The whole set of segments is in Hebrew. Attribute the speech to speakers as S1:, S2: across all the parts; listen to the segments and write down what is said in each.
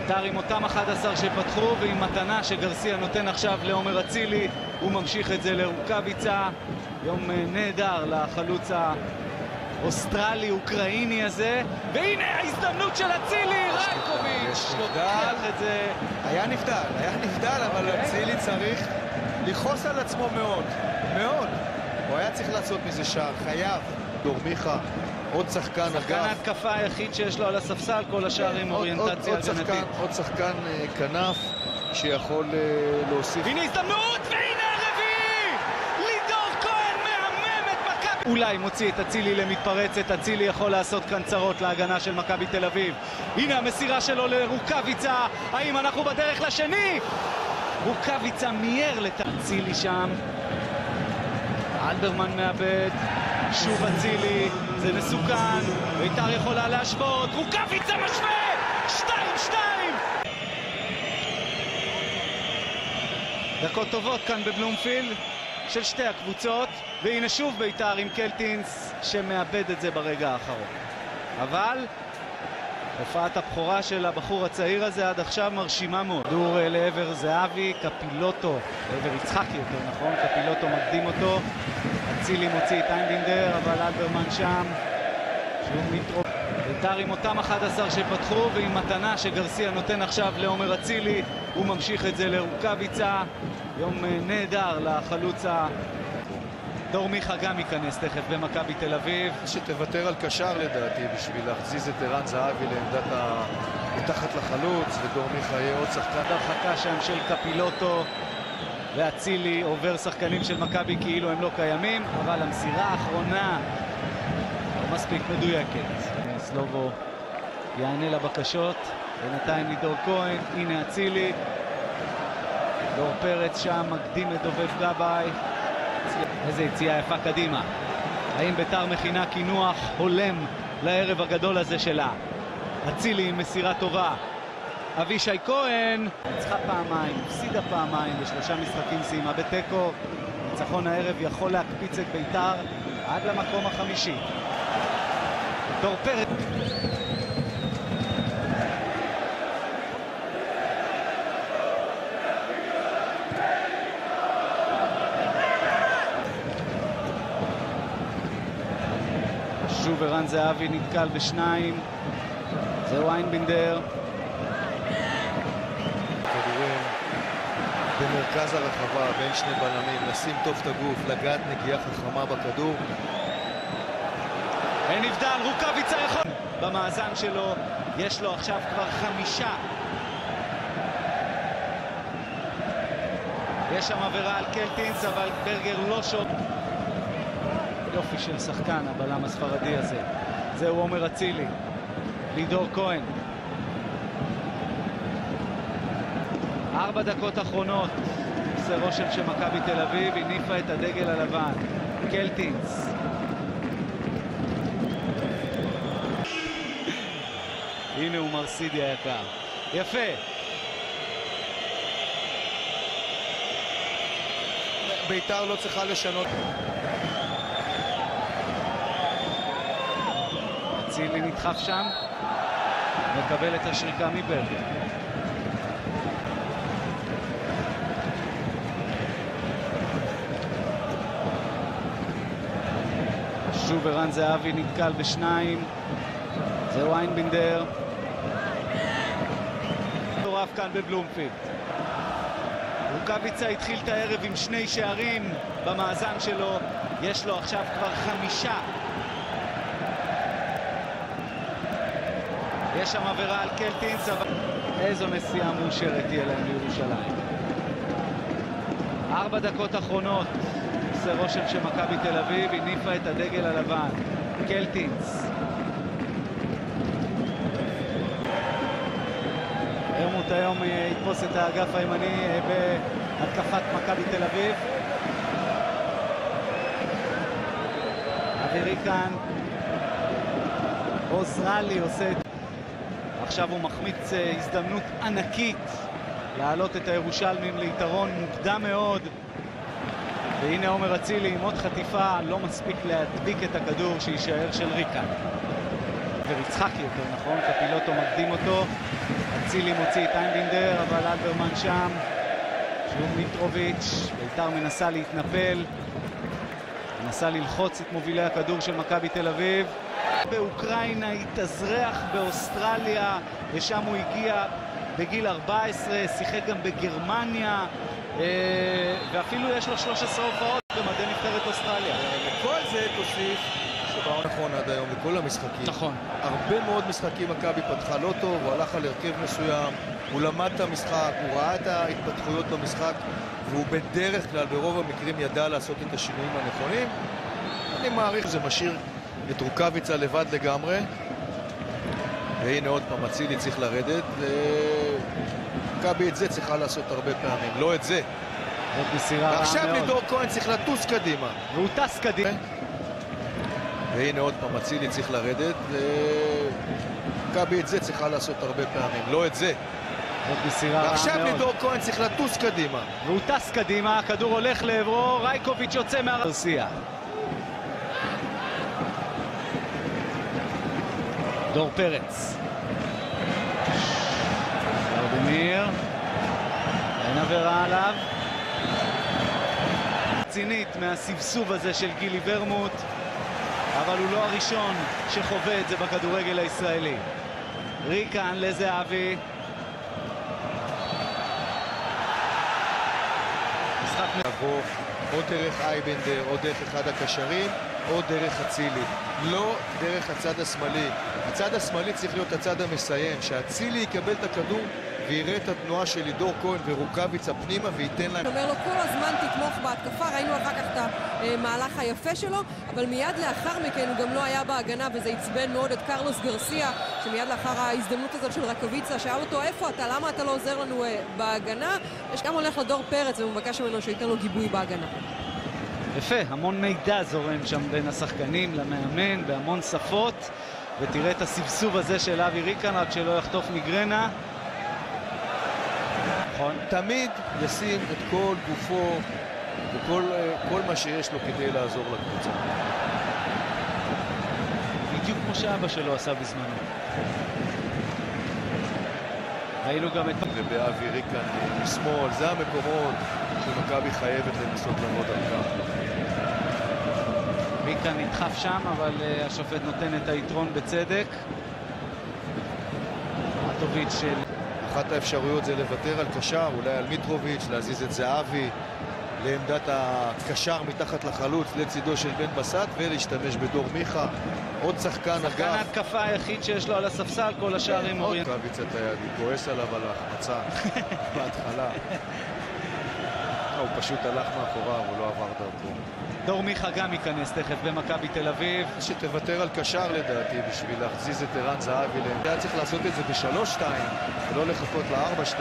S1: בית"ר עם אותם 11 שפתחו ועם מתנה שגרסיה נותן עכשיו לעומר אצילי. הוא ממשיך את זה לרוקאביצה. יום נהדר לחלוץ האוסטרלי-אוקראיני הזה, והנה ההזדמנות של אצילי. רייקוביץ' לוקח את זה.
S2: היה נבדל, אבל אצילי צריך לכעוס על עצמו מאוד, מאוד. הוא היה צריך לעשות מזה שער, חייב. דור מיכה, עוד שחקן אגב.
S1: שחקן ההתקפה היחיד שיש לו על הספסל, כל השאר עם אוריינטציה הגנתית.
S2: עוד שחקן כנף שיכול להוסיף.
S1: הנה הזדמנות, והנה הרביעי! לידור כהן מהמם את מכבי. אולי מוציא את אצילי למתפרצת. אצילי יכול לעשות כאן צרות להגנה של מכבי תל אביב. הנה המסירה שלו לרוקאביצה. האם אנחנו בדרך לשני? רוקאביצה מייר אצילי שם. אלברמן מאבד. שוב אצילי, זה מסוכן, בית"ר יכולה להשוות, רוקאביצה משווה! 2-2! דקות טובות כאן בבלומפילד של שתי הקבוצות, והנה שוב בית"ר עם קלטינס שמאבד את זה ברגע האחרון. אבל הופעת הבכורה של הבחור הצעיר הזה עד עכשיו מרשימה מאוד. כדור לעבר זהבי, קפילוטו, לעבר יצחקי יותר נכון, קפילוטו מקדים אותו. אצילי מוציא את איינבינדר, אבל אלברמן שם, שהוא מתרופ. בית"ר עם אותם 11 שפתחו ועם מתנה שגרסיה נותן עכשיו לעומר אצילי. הוא ממשיך את זה לרוקאביצה. יום נהדר לחלוץ דור מיכה גם ייכנס תכף במכבי תל אביב.
S2: שתוותר על קשר לדעתי בשביל להחזיז את ערן זהבי לעמדת מתחת לחלוץ, ודור מיכה יהיה עוד שחקן.
S1: הרחקה שם של קפילוטו ואצילי, עובר שחקנים של מכבי כאילו הם לא קיימים, אבל המסירה האחרונה לא מספיק מדויקת. סלובו יענה לבקשות, בינתיים לידור כהן, הנה אצילי. דור פרץ שם מקדים את דובב גבאי. איזה יציאה יפה קדימה. האם בית"ר מכינה כינוח הולם לערב הגדול הזה שלה? אצילי עם מסירה טובה. אבישי כהן ניצחה פעמיים, הפסידה פעמיים, ב3 משחקים סיימה בתיקו. ניצחון הערב יכול להקפיץ את בית"ר עד למקום החמישי. דור פרץ. שוב ערן זהבי נתקל בשניים. זהו איינבינדר.
S2: כדורים במרכז הרחבה בין שני בלמים, לשים טוב את הגוף, לגעת נגיעה חכמה בכדור.
S1: אין נבדל, רוקאביצה יכול. במאזן שלו יש לו עכשיו כבר 5. יש שם עבירה על קלטינס, אבל ברגר לא שוב. יופי של שחקן, הבלם הספרדי הזה. זהו עומר אצילי. לידור כהן. 4 דקות אחרונות. עושה רושם שמכבי תל אביב הניפה את הדגל הלבן. קלטינס. הנה הוא מרסידי היקר. יפה.
S2: בית"ר לא צריכה לשנות.
S1: אצילי נדחף שם, מקבל את השריקה מברגר. שוב ערן זהבי נתקל בשניים. זהו איינבינדר. מטורף כאן בבלומפילד. רוקאביצה התחיל את הערב עם 2 שערים במאזן שלו. יש לו עכשיו כבר 5. יש שם עבירה על קלטינס, אבל איזו נסיעה מאושרת תהיה להם לירושלים. 4 דקות אחרונות. עושה רושם שמכבי תל אביב הניפה את הדגל הלבן. קלטינס. הרמוט היום יתפוס את האגף הימני בהתקפת מכבי תל אביב. אווירי כאן. עוזרלי עושה את... עכשיו הוא מחמיץ הזדמנות ענקית להעלות את הירושלמים ליתרון מוקדם מאוד. והנה עומר אצילי עם עוד חטיפה, לא מספיק להדביק את הכדור שישאר של ריקה. ויצחקי יותר נכון, קפילוטו מקדים אותו, אצילי מוציא את איינבינדר, אבל אלברמן שם, שוב מיטרוביץ', בית"ר מנסה להתנפל, מנסה ללחוץ את מובילי הכדור של מכבי תל אביב. באוקראינה, התאזרח באוסטרליה, ושם הוא הגיע בגיל 14, שיחק גם בגרמניה, ואפילו יש לו 13 הופעות במדי נבחרת אוסטרליה.
S2: וכל זה תוסיף שבאו נכון עד היום בכל המשחקים.
S1: נכון.
S2: הרבה מאוד משחקים מכבי פתחה לא טוב, הוא הלך על הרכב מסוים, הוא למד את המשחק, הוא ראה את ההתפתחויות במשחק, והוא בדרך כלל ברוב המקרים ידע לעשות את השינויים הנכונים. אני מעריך שזה משאיר את רוקאביצה לבד לגמרי. והנה עוד פעם, אצילי צריך לרדת, ומכבי את זה צריכה לעשות הרבה פעמים, לא את זה.
S1: עוד מסירה רעה מאוד.
S2: ועכשיו לידור כהן צריך לטוס קדימה.
S1: והוא טס קדימה.
S2: והנה עוד פעם, אצילי צריך לרדת, ומכבי את זה צריכה לעשות הרבה פעמים, לא את זה.
S1: עוד מסירה רעה מאוד.
S2: ועכשיו לידור כהן צריך לטוס קדימה.
S1: והוא טס קדימה, הכדור הולך לעברו, רייקוביץ' יוצא מהרסייה. דור פרץ. ארדמיר. אין עבירה עליו. רצינית מהסבסוב הזה של גילי ורמוט, אבל הוא לא הראשון שחווה את זה בכדורגל הישראלי. ריקן לזהבי. משחק
S2: לבוא או דרך אייבנדר, או דרך אחד הקשרים, או דרך אצילי. לא דרך הצד השמאלי. הצד השמאלי צריך להיות הצד המסיים, שאצילי יקבל את הכדור ויראה את התנועה של לידור כהן ורוקאביצה פנימה וייתן להם.
S3: אומר לו כל הזמן תתמוך בהתקפה, ראינו אחר כך את המהלך היפה שלו, אבל מיד לאחר מכן הוא גם לא היה בהגנה, וזה עצבן מאוד את קרלוס גרסיה, שמיד לאחר ההזדמנות הזאת של רקוביצה שאל אותו איפה אתה, למה אתה לא עוזר לנו בהגנה, יש גם הולך לדור פרץ ומבקש ממנו שייתן לו גיבוי בהגנה.
S1: יפה, המון מידע זורם שם בין השחקנים למאמן בהמון שפות, ותראה את הסבסוב הזה של אבי ריקן, רק שלא יחטוף מיגרנה. נכון.
S2: תמיד ישים את כל גופו וכל מה שיש לו כדי לעזור לקבוצה.
S1: בדיוק כמו שאבא שלו עשה בזמנו. ראינו גם את...
S2: ובאבי ריקן משמאל, זה המקומות שמכבי חייבת לנסות לעמוד על כך.
S1: ריקן נדחף שם, אבל השופט נותן את היתרון בצדק. מטוביץ' של...
S2: אחת האפשרויות זה לוותר על קשר, אולי על מיטרוביץ', להזיז את זהבי לעמדת הקשר מתחת לחלוץ לצידו של בן בסט, ולהשתמש בדור מיכה. עוד שחקן
S1: שחקן ההתקפה היחיד שיש לו על הספסל, כל השאר עם אוריינט.
S2: רוקאביצה את היד, הוא כועס עליו על ההחמצה בהתחלה. הוא פשוט הלך מאחוריו, הוא לא עבר דרכו.
S1: דור מיכה גם ייכנס תכף במכבי תל אביב.
S2: שתוותר על קשר לדעתי בשביל להחזיז את ערן זהבי. היה צריך לעשות את זה ב-3-2 ולא לחכות ל-4-2.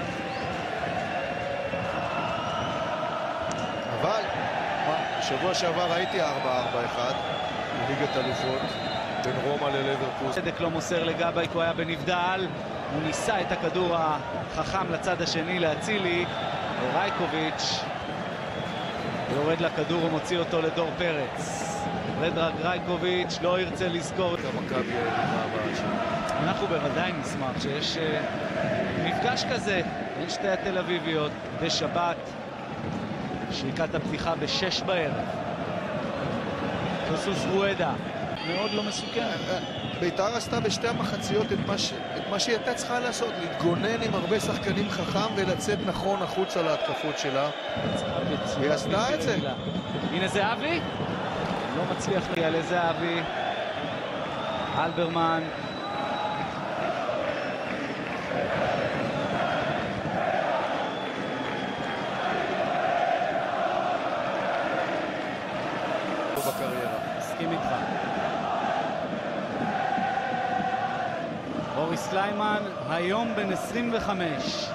S2: אבל בשבוע שעבר ראיתי 4-4-1 בליגת אלופות בין רומא ללברפול.
S1: צדק לא מוסר לגבי, הוא היה בנבדל, הוא ניסה את הכדור החכם לצד השני לאצילי, רייקוביץ' יורד לכדור ומוציא אותו לדור פרץ. רדרג רייקוביץ' לא ירצה לזכור את
S2: המכבי.
S1: אנחנו בוודאי נשמח שיש מפגש כזה בין שתי התל אביביות בשבת, שריקת הפתיחה ב-6 בערב. חסוס רואדה מאוד לא מסוכן.
S2: בית"ר עשתה בשתי המחציות את מה שהיא הייתה צריכה לעשות, להתגונן עם הרבה שחקנים חכם ולצאת נכון החוצה להתקפות שלה. היא עשתה את זה.
S1: הנה זהבי, לא מצליח להגיע לזהבי. אלברמן,
S2: בקריירה.
S1: מסכים איתך. בוריס קליימן, היום בן 25.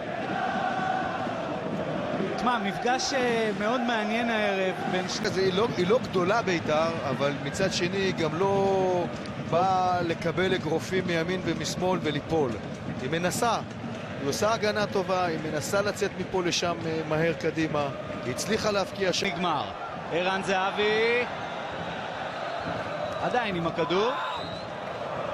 S1: תשמע, מפגש מאוד מעניין הערב בין...
S2: היא לא גדולה בית"ר, אבל מצד שני היא גם לא באה לקבל אגרופים מימין ומשמאל וליפול. היא מנסה, היא עושה הגנה טובה, היא מנסה לצאת מפה לשם מהר קדימה, היא הצליחה להפקיע שם.
S1: נגמר. ערן זהבי עדיין עם הכדור.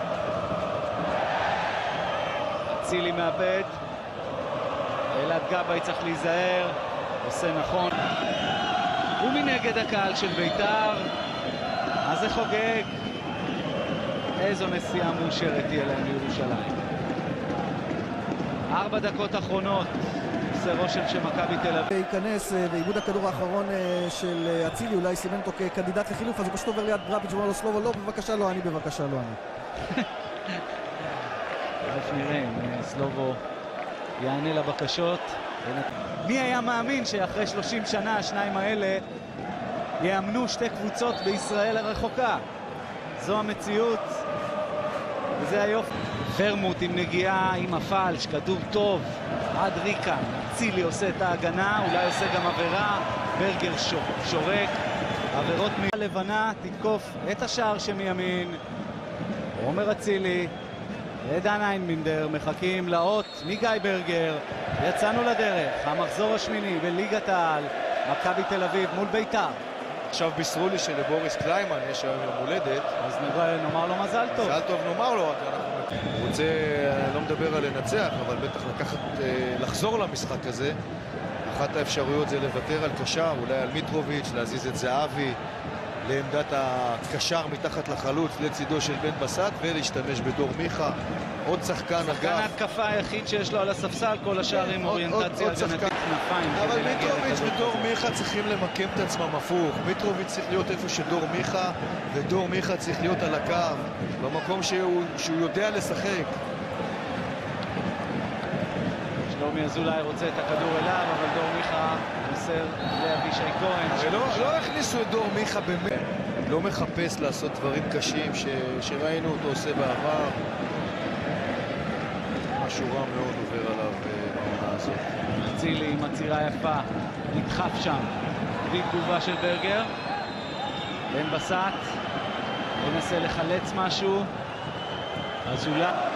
S1: אצילי מאבד. אלעד גבאי צריך להיזהר, עושה נכון. ומנגד הקהל של בית"ר, מה זה חוגג? איזו נסיעה מאושרת תהיה להם לירושלים. 4 דקות אחרונות, עושה רושם שמכבי תל אביב
S4: ייכנס בעיבוד הכדור האחרון של אצילי, אולי סימן אותו כקנדידט לחילוף, אז הוא פשוט עובר ליד דראפיץ' ואומר לו סלובו, לא, בבקשה לא אני, בבקשה לא אני.
S1: איך נראה אם סלובו יענה לבקשות. מי היה מאמין שאחרי 30 שנה השניים האלה יאמנו שתי קבוצות בישראל הרחוקה? זו המציאות וזה היופי. ורמוט עם נגיעה עם הפלש, כדור טוב עד ריקן, אצילי עושה את ההגנה, אולי עושה גם עבירה, ברגר שורק, עבירות לבנה תתקוף את השער שמימין. עומר אצילי ודן איינבינדר מחכים לאות מגיא ברגר. יצאנו לדרך, המחזור השמיני בליגת העל, מכבי תל אביב מול בית"ר.
S2: עכשיו בישרו לי שלבוריס קליימן יש היום יום הולדת,
S1: אז נאמר לו מזל טוב.
S2: מזל טוב נאמר לו, רק אנחנו רוצה, לא מדבר על לנצח, אבל בטח לחזור למשחק הזה. אחת האפשרויות זה לוותר על קשר, אולי על מיטרוביץ', להזיז את זהבי לעמדת הקשר מתחת לחלוץ לצידו של בן בסט ולהשתמש בדור מיכה. עוד שחקן אגף.
S1: שחקן ההתקפה היחיד שיש לו על הספסל, כל השאר עם אוריינטציה הגנתית כנפיים.
S2: אבל מיטרוביץ' ודור מיכה צריכים למקם את עצמם הפוך. מיטרוביץ' צריך להיות איפה שדור מיכה, ודור מיכה צריך להיות על הקו, במקום שהוא יודע לשחק.
S1: שלומי אזולאי רוצה את הכדור אליו, אבל דור מיכה מוסר לאבישי כהן.
S2: לא הכניסו את דור מיכה באמת. לא מחפש לעשות דברים קשים שראינו אותו עושה בעבר. משהו רע מאוד עובר עליו בעונה הזאת.
S1: אצילי עם עצירה יפה, נדחף שם. בתגובה של ברגר. בן בסט, מנסה לחלץ משהו. אזולאי.